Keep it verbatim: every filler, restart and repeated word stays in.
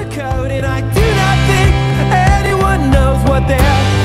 sugarcoat, and I do not think anyone knows what they're